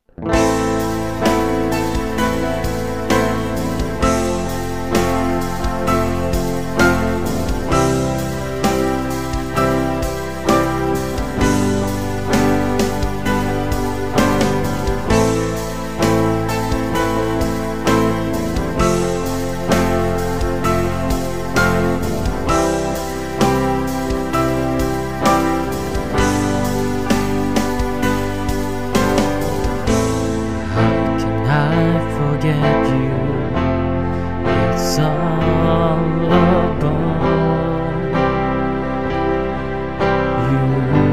Forget you, it's all about you.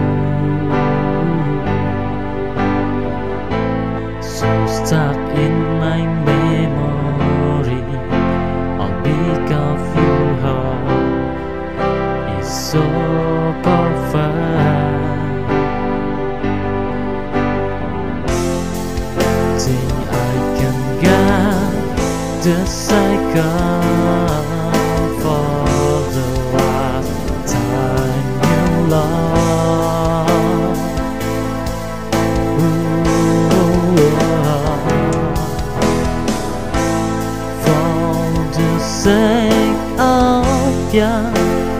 So stuck in my memory, I'll think of you, how it's so perfect. Think I can get the cycle for the last time you love. For the sake of your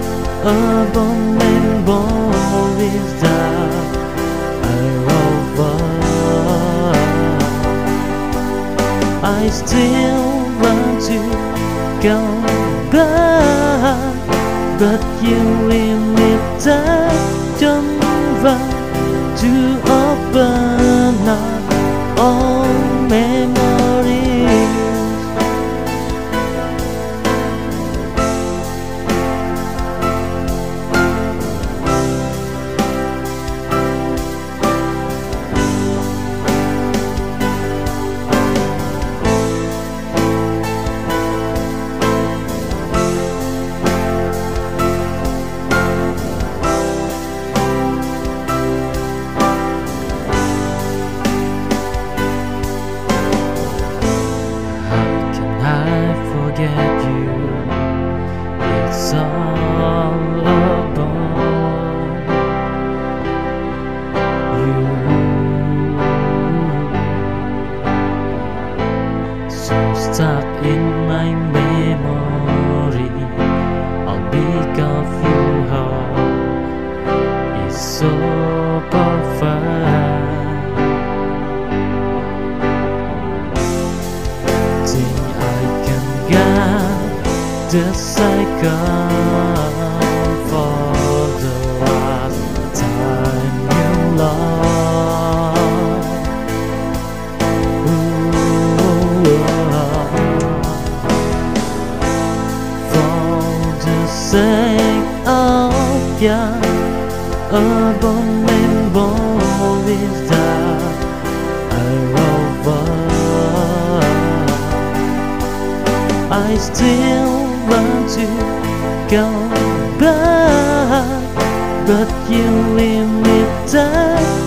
memories that I over, I still want to go back, but you limited don't want to open up all memories. Forget you, it's all about you. So stuck in my memory, I'll think of you, how it's so perfect. Think I can get the cycle for the last time you love. For the sake of your memories that I over, I still want to go back, but you limited